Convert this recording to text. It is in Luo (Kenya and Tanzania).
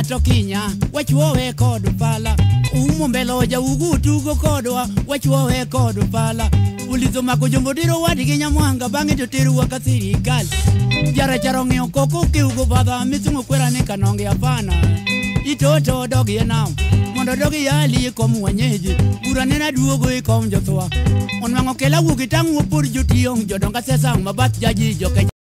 to kinya wachuowe kod pala umo mbeloja ugutugo kodwa wachuowe kod pala ulizo mako jombodiro wadgi nyamwanga bange joteru wa kasirikali jara charong'io koko kiugo badha misungo kwera ni kanonge hapana itoto dogi enam mondo dogi yali kom wenyeji pura nena duogo ikom jothwa onwango kela wugi tangu pur jotiong jodonga sesang mabat jaji joke